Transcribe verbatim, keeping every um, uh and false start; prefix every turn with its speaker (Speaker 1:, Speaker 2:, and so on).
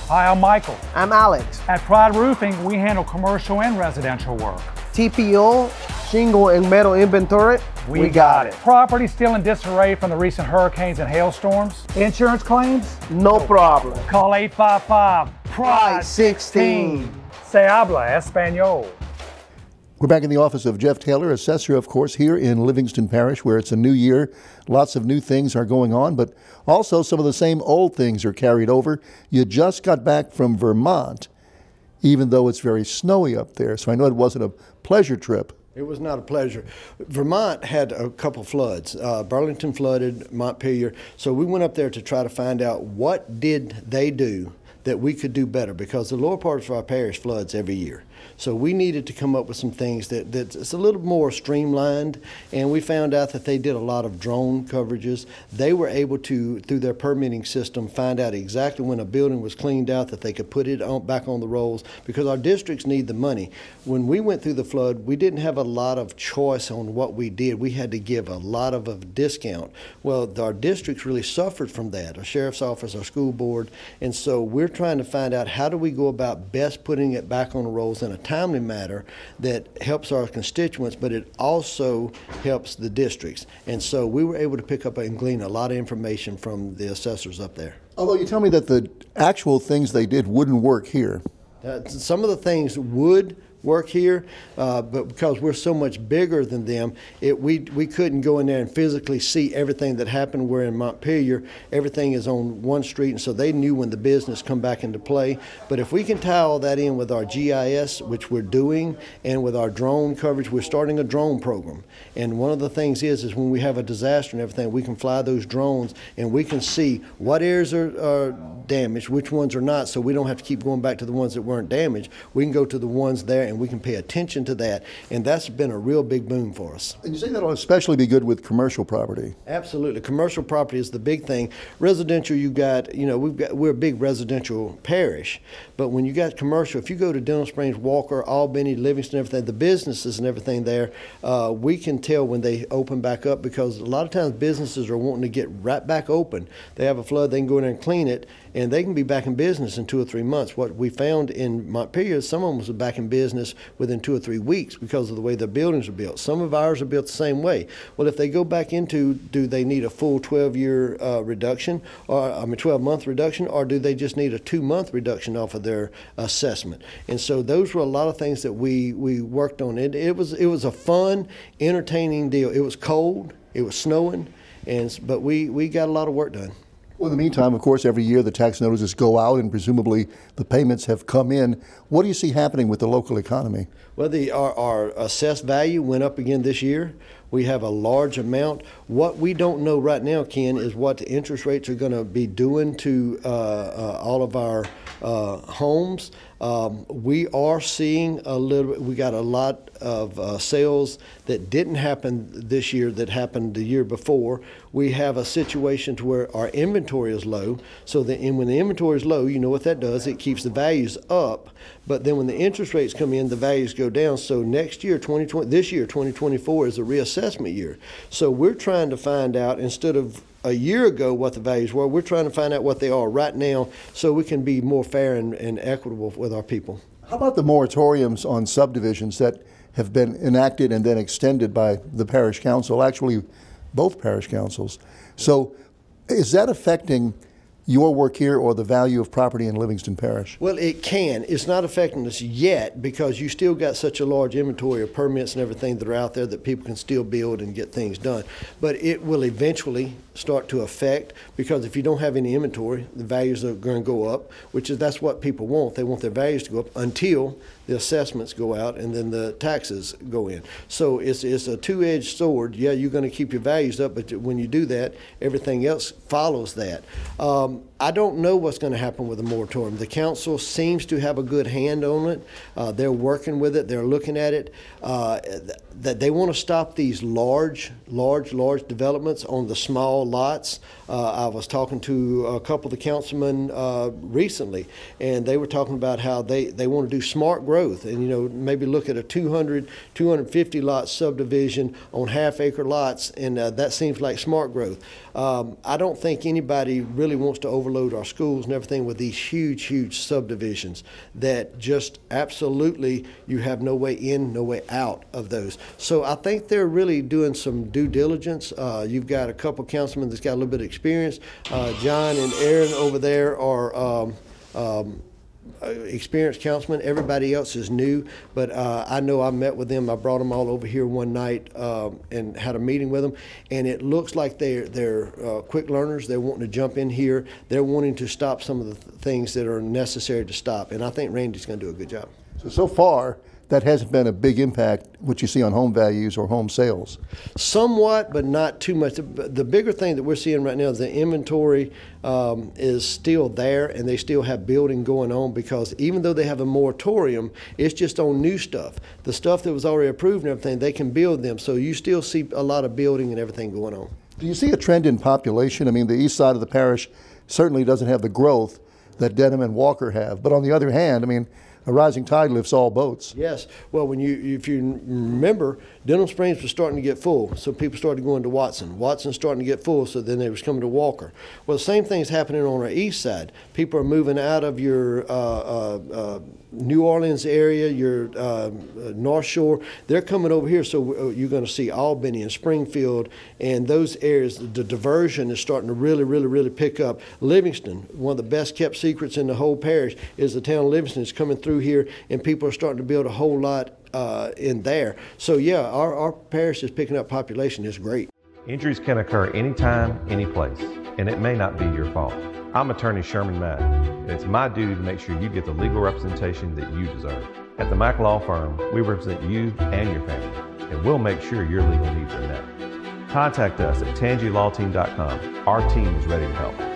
Speaker 1: Hi, I'm Michael.
Speaker 2: I'm Alex.
Speaker 1: At Pride Roofing, we handle commercial and residential work.
Speaker 2: T P O, shingle and metal inventory.
Speaker 1: We, we got, got it. Property still in disarray from the recent hurricanes and hailstorms. Insurance claims?
Speaker 2: No problem.
Speaker 1: Call eight five five, Pride sixteen. Se habla español.
Speaker 3: We're back in the office of Jeff Taylor, assessor, of course, here in Livingston Parish, where it's a new year. Lots of new things are going on, but also some of the same old things are carried over. You just got back from Vermont, even though it's very snowy up there, so I know it wasn't a pleasure trip.
Speaker 4: It was not a pleasure. Vermont had a couple floods. Uh, Burlington flooded, Montpelier. So we went up there to try to find out what did they do that we could do better, because the lower parts of our parish floods every year. So we needed to come up with some things that that's a little more streamlined, and we found out that they did a lot of drone coverages. They were able to, through their permitting system, find out exactly when a building was cleaned out that they could put it on, back on the rolls, because our districts need the money. When we went through the flood, we didn't have a lot of choice on what we did. We had to give a lot of a discount. Well, our districts really suffered from that, our sheriff's office, our school board, and so we're trying to find out how do we go about best putting it back on the rolls in a timely matter that helps our constituents, but it also helps the districts. And so we were able to pick up and glean a lot of information from the assessors up there.
Speaker 3: Although you tell me that the actual things they did wouldn't work here.
Speaker 4: Uh, some of the things would work here, uh, but because we're so much bigger than them, it, we we couldn't go in there and physically see everything that happened. Where in Montpelier, everything is on one street, and so they knew when the business come back into play. But if we can tie all that in with our G I S, which we're doing, and with our drone coverage, we're starting a drone program. And one of the things is, is when we have a disaster and everything, we can fly those drones and we can see what areas are, are damaged, which ones are not, so we don't have to keep going back to the ones that weren't damaged. We can go to the ones there and we can pay attention to that, and that's been a real big boom for us.
Speaker 3: And you say that'll especially be good with commercial property.
Speaker 4: Absolutely. Commercial property is the big thing. Residential, you got, you know, we've got, we're a big residential parish, but when you got commercial, if you go to Denham Springs, Walker, Albany, Livingston, everything, the businesses and everything there, uh, we can tell when they open back up, because a lot of times businesses are wanting to get right back open. They have a flood, they can go in there and clean it, and they can be back in business in two or three months. What we found in Montpelier, some of them was back in business within two or three weeks because of the way the buildings are built. Some of ours are built the same way. Well, if they go back into, do they need a full twelve-year uh, reduction, or I mean twelve-month reduction, or do they just need a two-month reduction off of their assessment? And so those were a lot of things that we we worked on. It, it was it was a fun, entertaining deal. It was cold, it was snowing, and but we we got a lot of work done.
Speaker 3: Well, in the meantime, of course, every year the tax notices go out and presumably the payments have come in. What do you see happening with the local economy?
Speaker 4: Well, the, our, our assessed value went up again this year. We have a large amount. What we don't know right now, Ken, is what the interest rates are going to be doing to uh, uh, all of our uh, homes. Um, we are seeing a little, we got a lot of uh, sales that didn't happen this year that happened the year before. We have a situation to where our inventory is low. So that, and when the inventory is low, you know what that does, it keeps the values up. But then when the interest rates come in, the values go down. So next year, twenty twenty, this year, twenty twenty-four is a reassessment year. So we're trying to find out, instead of a year ago what the values were, we're trying to find out what they are right now so we can be more fair and, and equitable with our people.
Speaker 3: How about the moratoriums on subdivisions that have been enacted and then extended by the parish council, actually both parish councils? So is that affecting your work here or the value of property in Livingston Parish?
Speaker 4: Well, it can. It's not affecting us yet because you still got such a large inventory of permits and everything that are out there that people can still build and get things done. But it will eventually start to affect, because if you don't have any inventory, the values are going to go up, which is that's what people want. They want their values to go up until the assessments go out and then the taxes go in. So it's, it's a two-edged sword. Yeah, you're going to keep your values up, but when you do that, everything else follows that. Um, I don't know what's going to happen with the moratorium. The council seems to have a good hand on it. Uh, they're working with it. They're looking at it. Uh, that they want to stop these large, large, large developments on the small lots. Uh, I was talking to a couple of the councilmen uh, recently, and they were talking about how they, they want to do smart growth and, you know, maybe look at a two hundred, two hundred fifty lot subdivision on half acre lots, and uh, that seems like smart growth. Um, I don't think anybody really wants to over overload our schools and everything with these huge, huge subdivisions that just absolutely you have no way in, no way out of those. So I think they're really doing some due diligence. Uh, you've got a couple councilmen that's got a little bit of experience. Uh, John and Aaron over there are um, um, experienced councilmen. Everybody else is new, but uh, I know I met with them. I brought them all over here one night uh, and had a meeting with them, and it looks like they're, they're uh, quick learners. They're wanting to jump in here. They're wanting to stop some of the th things that are necessary to stop, and I think Randy's going to do a good job.
Speaker 3: So, so far, that hasn't been a big impact, what you see on home values or home sales.
Speaker 4: Somewhat, but not too much. The bigger thing that we're seeing right now is the inventory um, is still there, and they still have building going on, because even though they have a moratorium, it's just on new stuff. The stuff that was already approved and everything, they can build them. So you still see a lot of building and everything going on.
Speaker 3: Do you see a trend in population? I mean, the east side of the parish certainly doesn't have the growth that Dedham and Walker have. But on the other hand, I mean, a rising tide lifts all boats.
Speaker 4: Yes. Well, when you, if you remember, Denham Springs was starting to get full, so people started going to Watson. Watson's starting to get full, so then they was coming to Walker. Well, the same thing's happening on our east side. People are moving out of your uh, uh, uh, New Orleans area, your uh, North Shore. They're coming over here, so you're going to see Albany and Springfield and those areas. The diversion is starting to really, really, really pick up. Livingston, one of the best kept secrets in the whole parish, is the town of Livingston is coming through here, and people are starting to build a whole lot uh, in there. So yeah, our, our parish is picking up population. It's great.
Speaker 5: Injuries can occur anytime, any place, and it may not be your fault. I'm attorney Sherman Mack, and it's my duty to make sure you get the legal representation that you deserve. At the Mack Law Firm, we represent you and your family, and we'll make sure your legal needs are met. Contact us at tangi law team dot com. Our team is ready to help.